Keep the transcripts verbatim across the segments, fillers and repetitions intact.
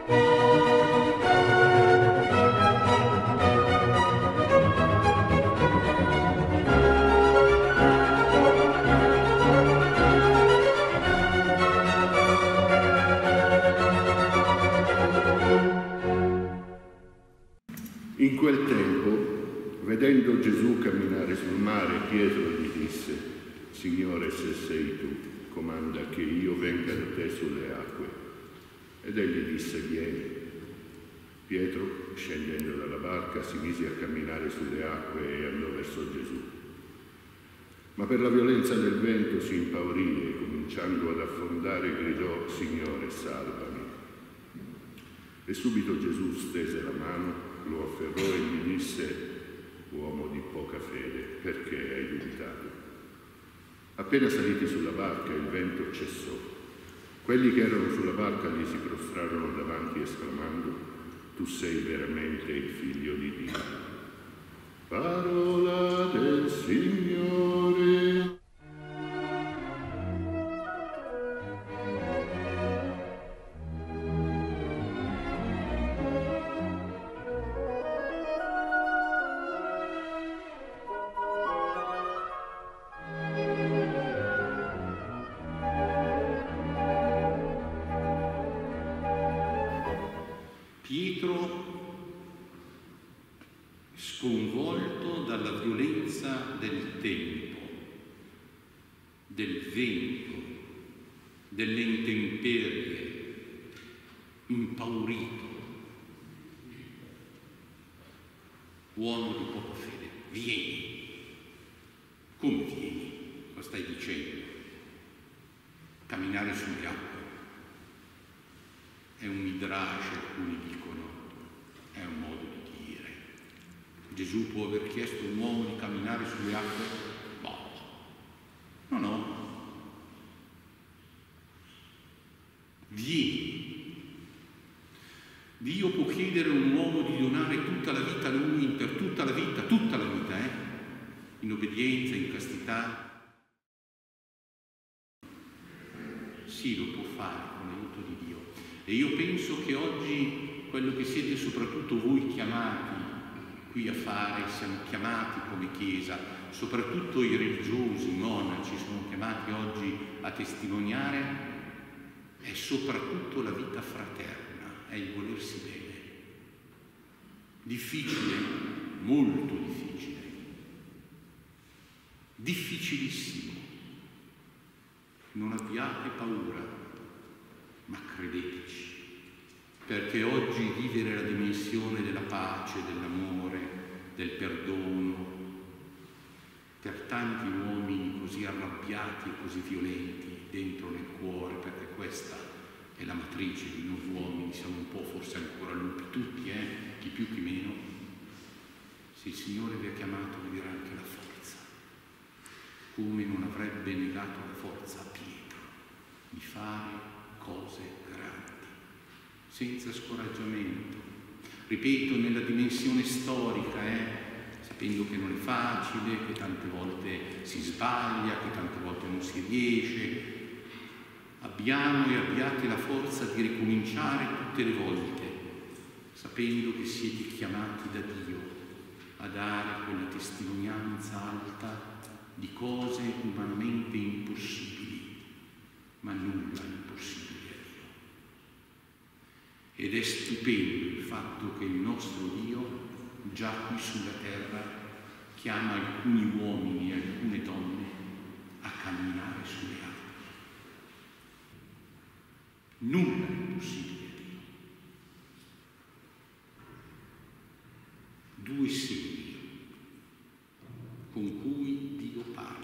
In quel tempo, vedendo Gesù camminare sul mare, Pietro gli disse: Signore, se sei tu, comanda che io venga da te sulle acque. Ed egli disse: Vieni. Pietro, scendendo dalla barca, si mise a camminare sulle acque e andò verso Gesù. Ma per la violenza del vento si impaurì e, cominciando ad affondare, gridò: Signore, salvami. E subito Gesù stese la mano, lo afferrò e gli disse: uomo di poca fede, perché hai dubitato? Appena saliti sulla barca, il vento cessò. Quelli che erano sulla barca gli si prostrarono davanti esclamando: tu sei veramente il figlio di Dio. Parola del Signore. Pietro, sconvolto dalla violenza del tempo, del vento, delle intemperie, impaurito. Uomo di poca fede, vieni. Come vieni? Cosa stai dicendo? Camminare sulle acque. È un midrash, alcuni dicono, è un modo di dire. Gesù può aver chiesto a un uomo di camminare sulle acque? Boh. No, no. Vieni. Dio può chiedere a un uomo di donare tutta la vita a lui, per tutta la vita, tutta la vita, eh? In obbedienza, in castità. Sì, lo può fare con l'aiuto di Dio. E io penso che oggi quello che siete soprattutto voi chiamati qui a fare, siamo chiamati come Chiesa, soprattutto i religiosi, i monaci sono chiamati oggi a testimoniare, è soprattutto la vita fraterna, è il volersi bene. Difficile, molto difficile, difficilissimo. Non abbiate paura, ma credeteci, perché oggi vivere la dimensione della pace, dell'amore, del perdono, per tanti uomini così arrabbiati e così violenti dentro nel cuore, perché questa è la matrice di noi uomini, siamo un po' forse ancora lupi tutti, eh? Chi più chi meno. Se il Signore vi ha chiamato, vi dirà anche la forza, come non avrebbe negato la forza a Pietro di fare cose grandi, senza scoraggiamento. Ripeto, nella dimensione storica, eh, sapendo che non è facile, che tante volte si sbaglia, che tante volte non si riesce, abbiamo e abbiate la forza di ricominciare tutte le volte, sapendo che siete chiamati da Dio a dare quella testimonianza alta di cose umanamente impossibili, ma nulla è impossibile a Dio. Ed è stupendo il fatto che il nostro Dio, già qui sulla terra, chiama alcuni uomini e alcune donne a camminare sulle acque. Nulla è impossibile a Dio. Due segni con cui Dio parla.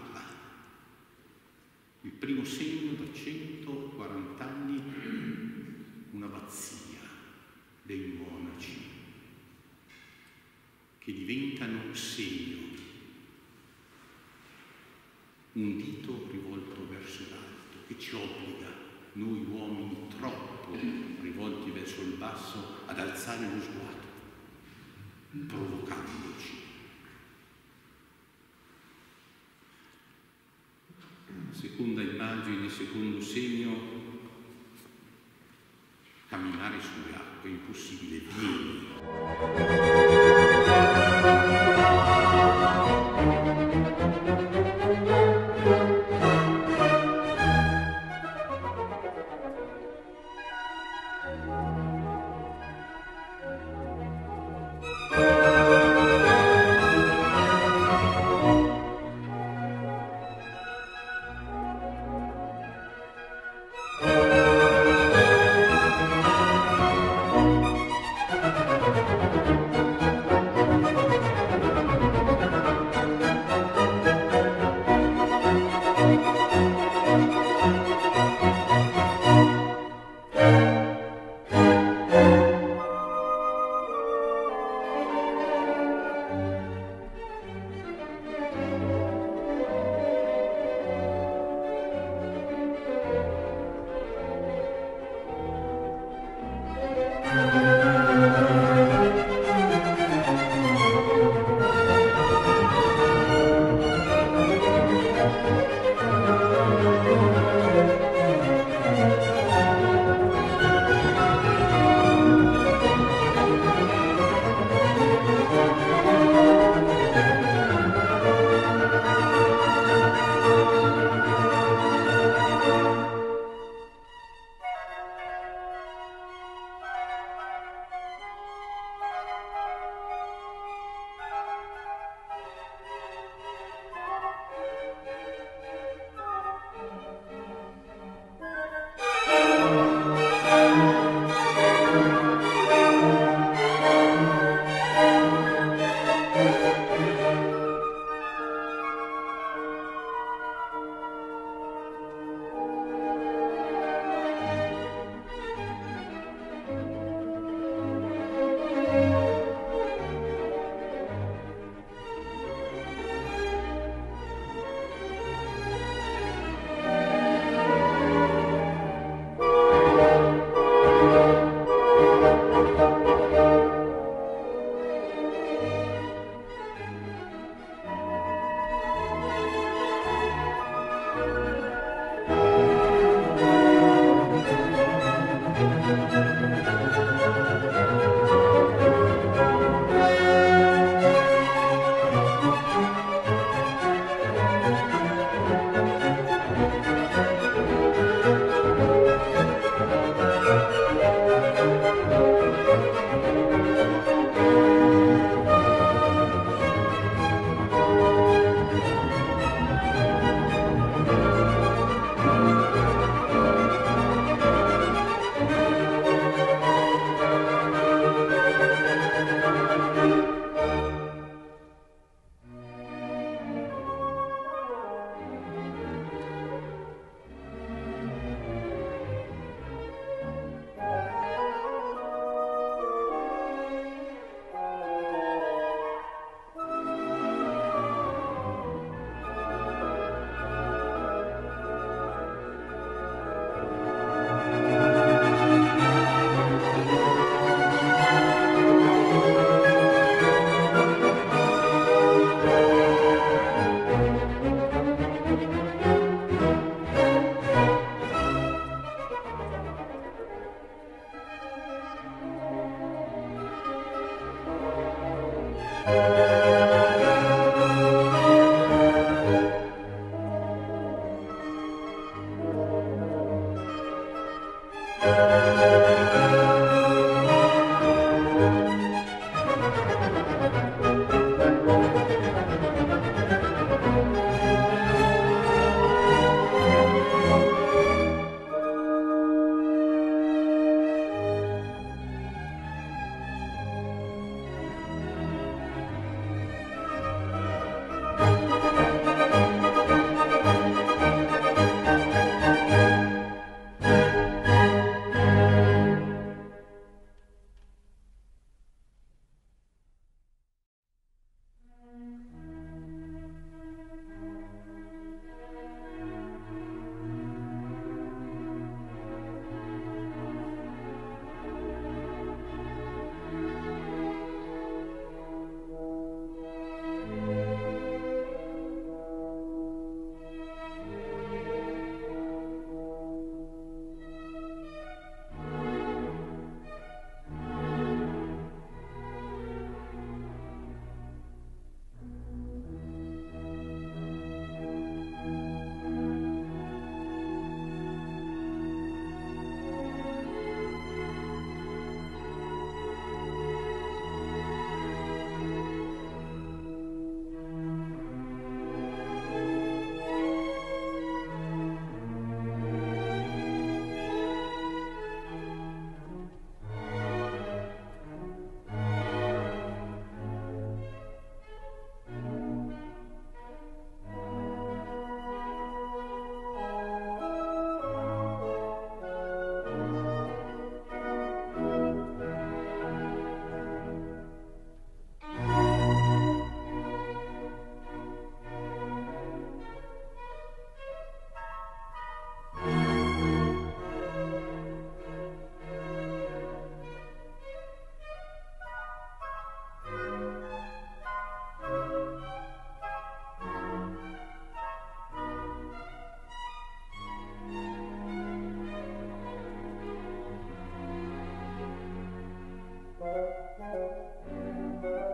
Il primo segno, da centoquaranta anni, un'abbazia dei monaci che diventano segno, un dito rivolto verso l'alto, che ci obbliga, noi uomini troppo rivolti verso il basso, ad alzare lo sguardo, provocandoci. Seconda immagine, secondo segno, camminare sulle acque, è impossibile, vieni.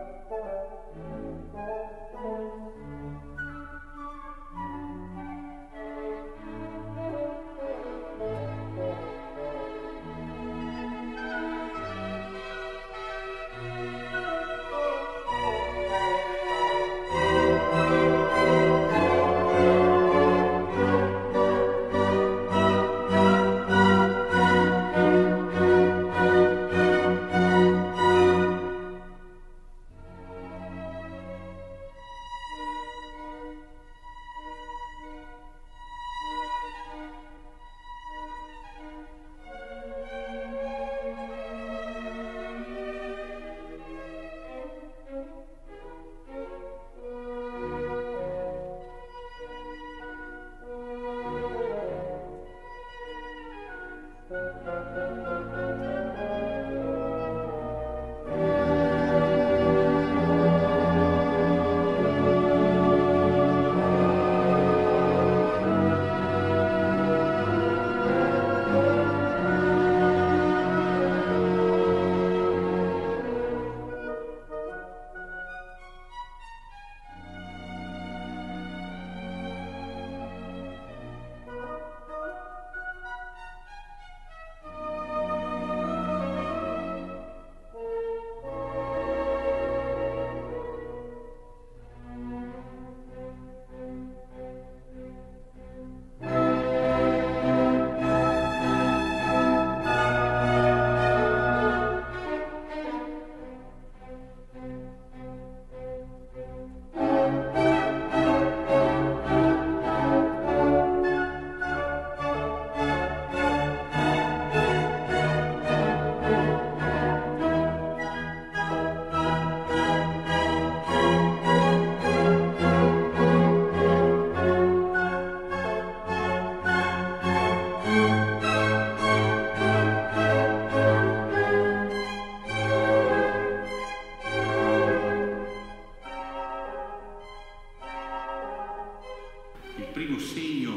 primo segno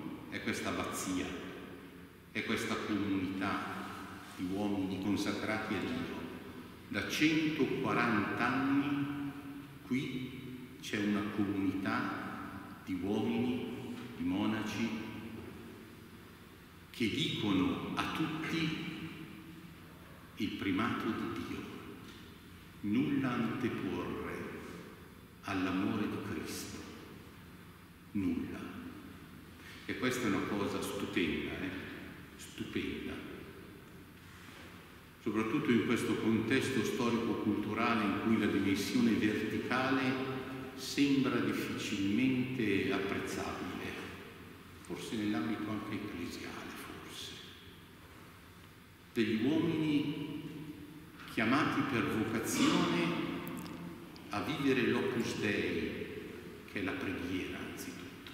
è questa abbazia, è questa comunità di uomini consacrati a Dio. Da centoquaranta anni qui c'è una comunità di uomini, di monaci, che dicono a tutti il primato di Dio, nulla anteporre all'amore di Cristo, nulla. E questa è una cosa stupenda, eh? stupenda, soprattutto in questo contesto storico-culturale in cui la dimensione verticale sembra difficilmente apprezzabile, forse nell'ambito anche ecclesiale, forse. Degli uomini chiamati per vocazione a vivere l'Opus Dei, che è la preghiera anzitutto,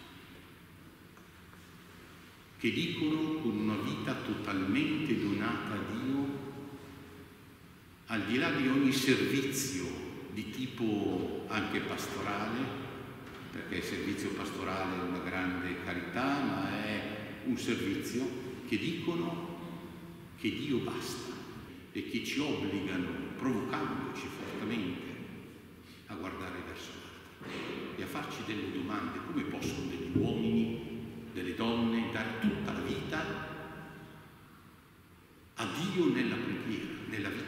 che dicono con una vita totalmente donata a Dio, al di là di ogni servizio di tipo anche pastorale, perché il servizio pastorale è una grande carità, ma è un servizio che dicono che Dio basta e che ci obbligano, provocandoci fortemente, a guardare verso l'altro e a farci delle domande: come possono degli uomini, delle donne dare tutta la vita a Dio nella preghiera, nella vita